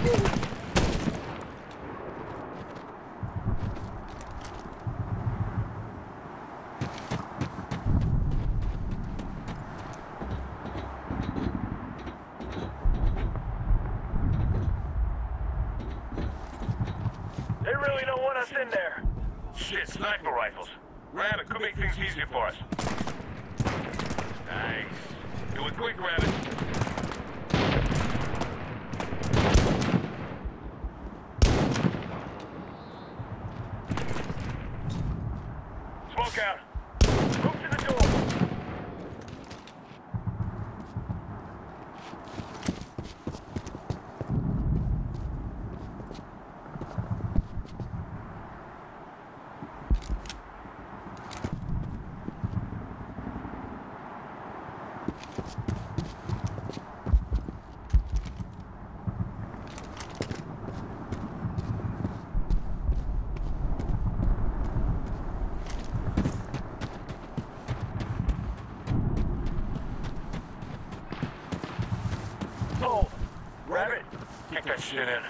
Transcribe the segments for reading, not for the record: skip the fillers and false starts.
They really don't want us in there. Shit, sniper rifles. Rabbit, could make things easier for us. Nice. Do it quick, Rabbit. Smoke out. Move to the door. Oh, Rabbit, kick that shit in.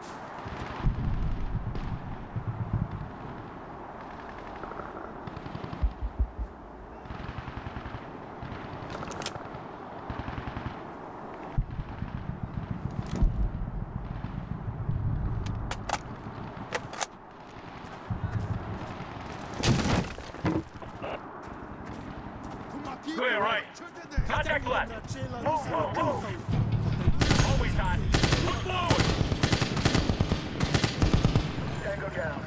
Clear right. Contact left. Move, move, move. Always hot. Look forward. Tango down.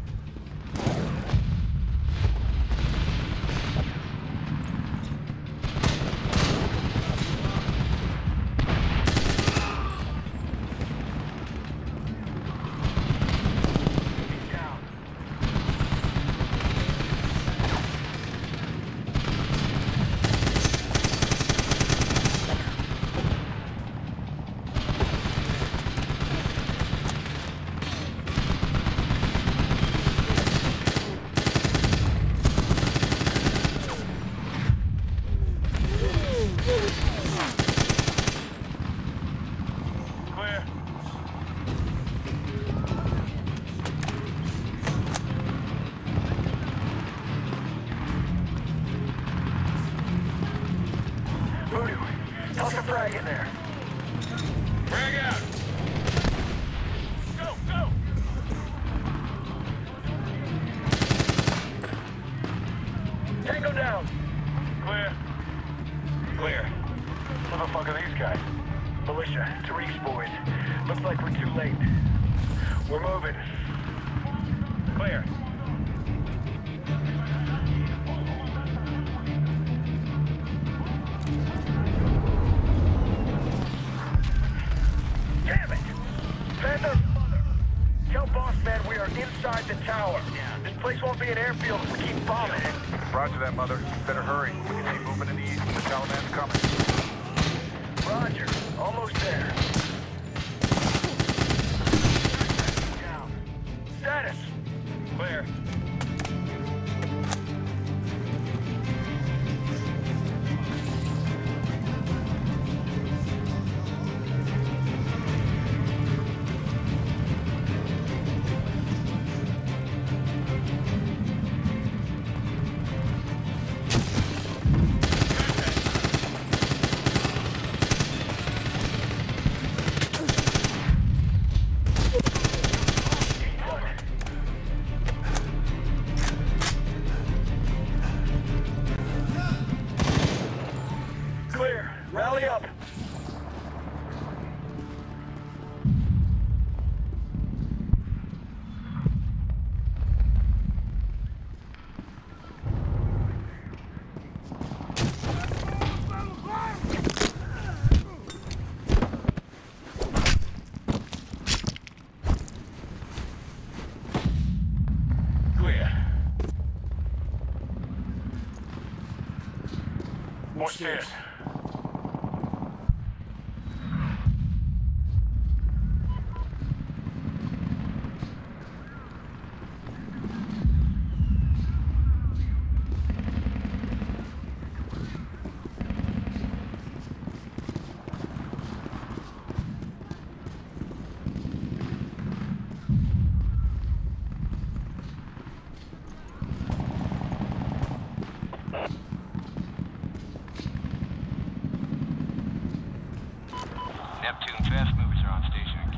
Toss a frag in there. Frag out. Go, go. Tango down. Clear. Clear. Who the fuck are these guys? Militia, Tariq's boys. Looks like we're too late. We're moving. Clear. Damn it! Panther, tell Boss Man we are inside the tower. This place won't be an airfield if we keep bombing it. Roger that, Mother. Better hurry. We can see movement in the east. The Taliban's coming. Roger. Almost there. Status. Clear. Clear. Rally up. Clear. More stairs.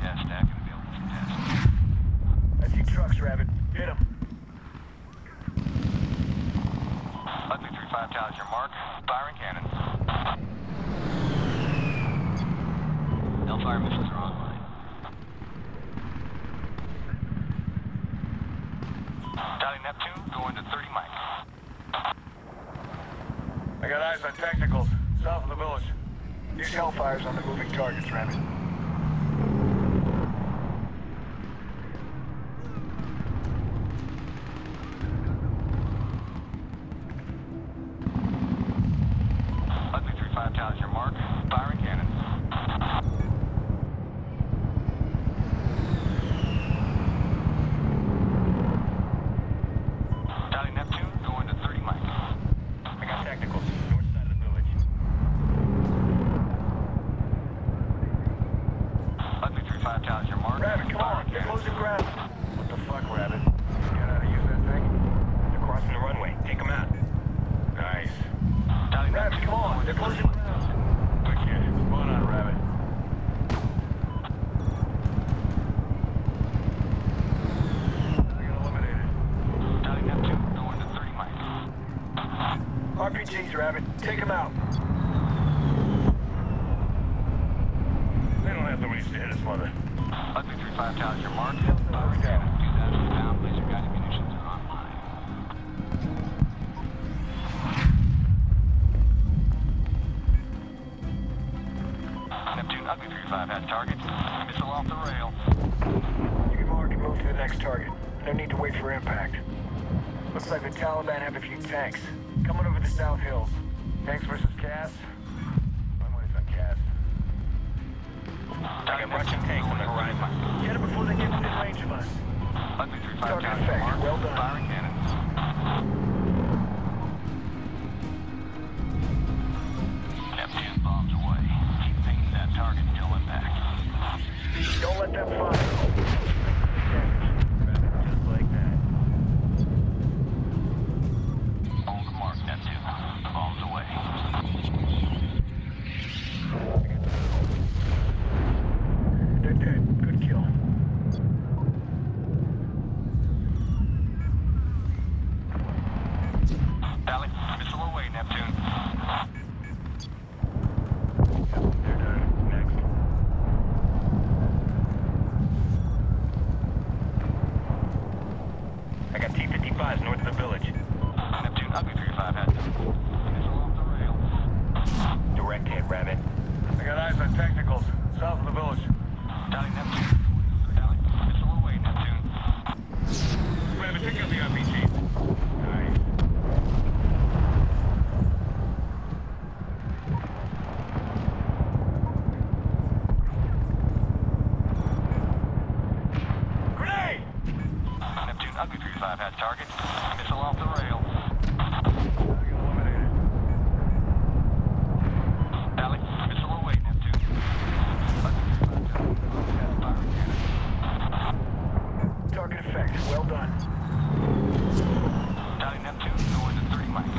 Gas stack and available for test. I see trucks, Rabbit. Hit them. Ugly 3-5 tallies your mark. Firing cannons. Hellfire missiles are online. Tally Neptune, going to 30 mics. I got eyes on tacticals, south of the village. Use Hellfires on the moving targets, Rabbit. Ugly 3-5 tallies your mark. Firing cannons. Tally Neptune, going to 30 mics. I got tacticals, north side of the village. Ugly 3-5 tallies your mark. Rabbit, come on, they're closing ground. What the fuck, Rabbit? You got how to use that thing? They're crossing the runway. Take them out. Nice. Tally Rabbit, Neptune, come on, going they're to 30 closing mics. ground. Okay, what's going on, Rabbit? Target eliminated. Tally Neptune, going to 30 mics. RPGs, Rabbit, take them out. They don't have the reach to hit us, mother. Ugly 3-5 tallies your mark. Firing cannons. 2,000 pound laser guided munitions are online. Neptune, Ugly 3-5 has target. Missile off the rail. You can mark and move to the next target. No need to wait for impact. Looks like the Taliban have a few tanks. Coming over the South Hills. Tanks versus Cass? Runway's on Cass. I got Russian tanks on the horizon. Get them before they get within range of us. Ugly 3-5 Target tallies your effect. mark. Well done. Firing cannons. Neptune bombs away. Keep pinging that target until impact. Don't let them fire. Just like that. Hold the mark, Neptune. Bombs away. They're dead. Good kill. Tally, missile away, Neptune. They're done. Next. I got T-55s north of the village. Neptune, Ugly 3-5 has missile off the rail. Direct hit, Rabbit. I got eyes on tacticals, south of the village. Tally, Neptune. Tally, missile away, Neptune. Rabbit, take out the RPG. Nice. Grenade! Neptune, Ugly 3-5 has target. Missile off the rail. Target eliminated. Tally, missile away, Neptune. Ugly 3-5 has firing cannons. Target effect. Well done. Tally, Neptune, going to 30 mics.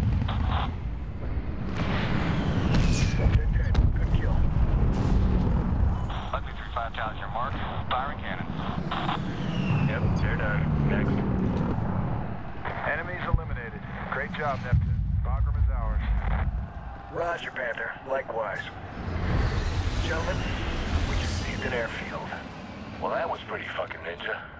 They're dead. Good kill. Ugly 3-5 tallies your mark. Firing cannons. Yep, they're done. Next. Enemies eliminated. Great job, Neptune. Bagram is ours. Roger, Panther. Likewise. Gentlemen, we just seized an airfield. Well, that was pretty fucking ninja.